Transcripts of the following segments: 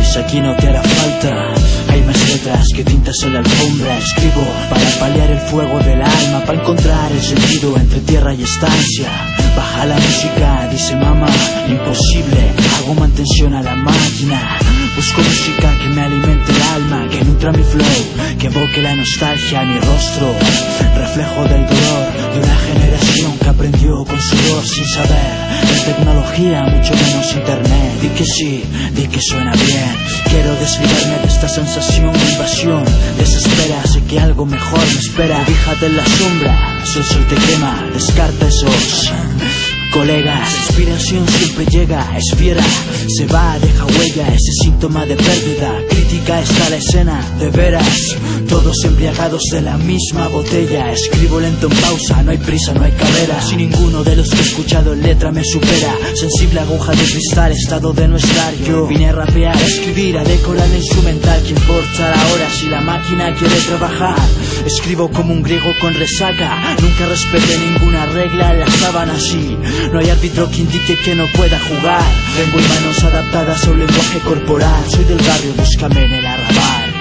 pues aquí no te hará falta. Hay más letras que tintas en la alfombra. Escribo para paliar el fuego del alma, para encontrar el sentido entre tierra y estancia. Baja la música, dice mamá, imposible, hago mantención a la máquina. Busco música que me alimente el alma, que nutra mi flow, que evoque la nostalgia a mi rostro. Reflejo del dolor de una generación que aprendió con sudor sin saber de tecnología, mucho menos internet. Di que sí, di que suena bien. Quiero desligarme de esta sensación de invasión. Desespera, sé que algo mejor me espera. Fíjate en la sombra, si el sol te quema, descarta esos colegas. La inspiración siempre llega, es fiera, se va, deja huella, ese síntoma de pérdida. Crítica está la escena, de veras, todos embriagados de la misma botella. Escribo lento en pausa, no hay prisa, no hay carrera. Si ninguno de los que he escuchado en letra me supera. Sensible aguja de cristal, estado de no estar. Yo vine a rapear, a escribir, a decorar el instrumental. ¿Qué importa la hora si la máquina quiere trabajar? Escribo como un griego con resaca, nunca respeté ninguna regla en la sábana así. No hay árbitro que indique que no pueda jugar. Tengo manos adaptadas a un lenguaje corporal. Soy del barrio, búscame en el arrabal.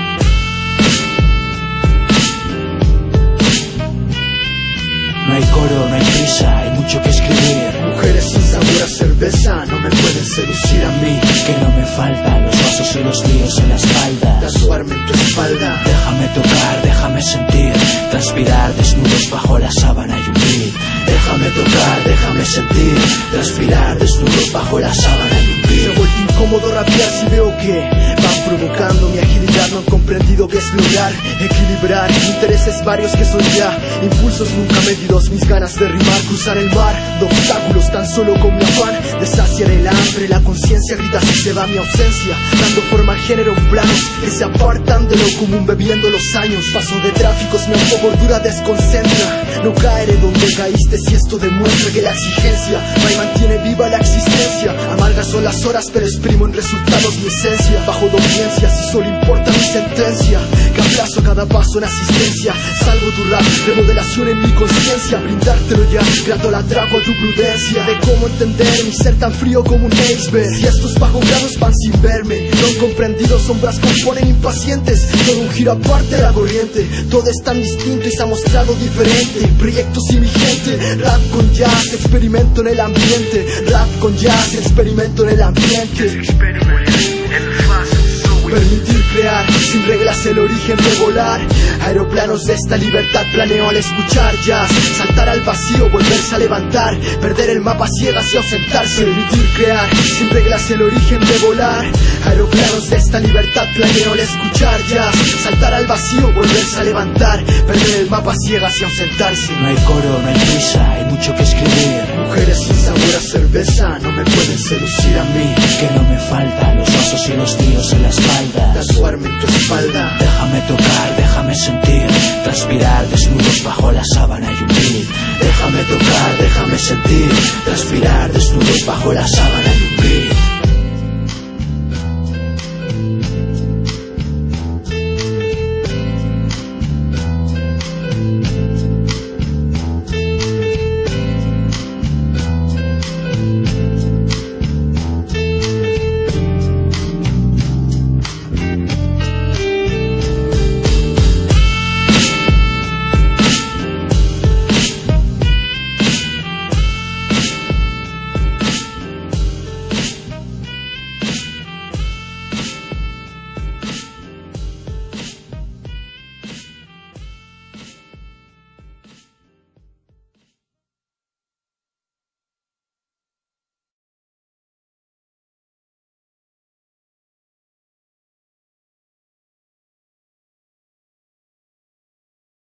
No hay coro, no hay prisa, hay mucho que escribir. Mujeres sin sabor a cerveza no me pueden seducir a mí. Que no me faltan los vasos y los líos en la espalda. Tatuarme en tu espalda. Déjame tocar, déjame sentir. Transpirar desnudos bajo la sábana y un beat. Déjame tocar, déjame sentir. Transpirar desnudos bajo la sábana y un beat. Se vuelve incómodo rapear si veo que van provocando mi agilidad. No han comprendido que es lograr equilibrar intereses varios que son ya impulsos nunca medidos. Mis ganas de rimar, cruzar el mar de obstáculos tan solo con mi afán de saciar el hambre. La conciencia grita si se va mi ausencia, dando forma al género en planos que se apartan de lo común, bebiendo los años. Paso de tráficos, mi gordura desconcentra. No caeré donde caíste si esto demuestra que la exigencia me mantiene viva la existencia. Amargas son las horas pero exprimo en resultados mi esencia. Bajo de audiencia si solo importa mi sentencia, que aplazo cada paso en asistencia. Salvo tu rap, remodelación en mi conciencia. Brindártelo ya, grato la trago a tu prudencia. De cómo entender mi ser tan frío como un iceberg. Si estos bajo grados van sin verme, no han comprendido, sombras componen impacientes. Todo un giro aparte de la corriente, todo es tan distinto y se ha mostrado diferente. Proyectos y mi gente, rap con jazz, experimento en el ambiente. Rap con jazz, experimento en el ambiente. Permitir crear, sin reglas el origen de volar. Aeroplanos de esta libertad planeo al escuchar jazz. Saltar al vacío, volverse a levantar. Perder el mapa ciegas y ausentarse. Permitir crear, sin reglas el origen de volar. Aeroplanos de esta libertad planeo al escuchar jazz. Saltar al vacío, volverse a levantar. Perder el mapa ciegas y ausentarse. No hay coro, no hay prisa, hay mucho que escribir. Mujeres sin sabor a cerveza no me pueden seducir a mí. Que no me faltan los vasos y los líos en la espalda. Tatuarme en tu espalda. Déjame tocar, déjame sentir. Transpirar desnudos bajo la sábana y un beat. Déjame tocar, déjame sentir. Transpirar desnudos bajo la sábana y un beat.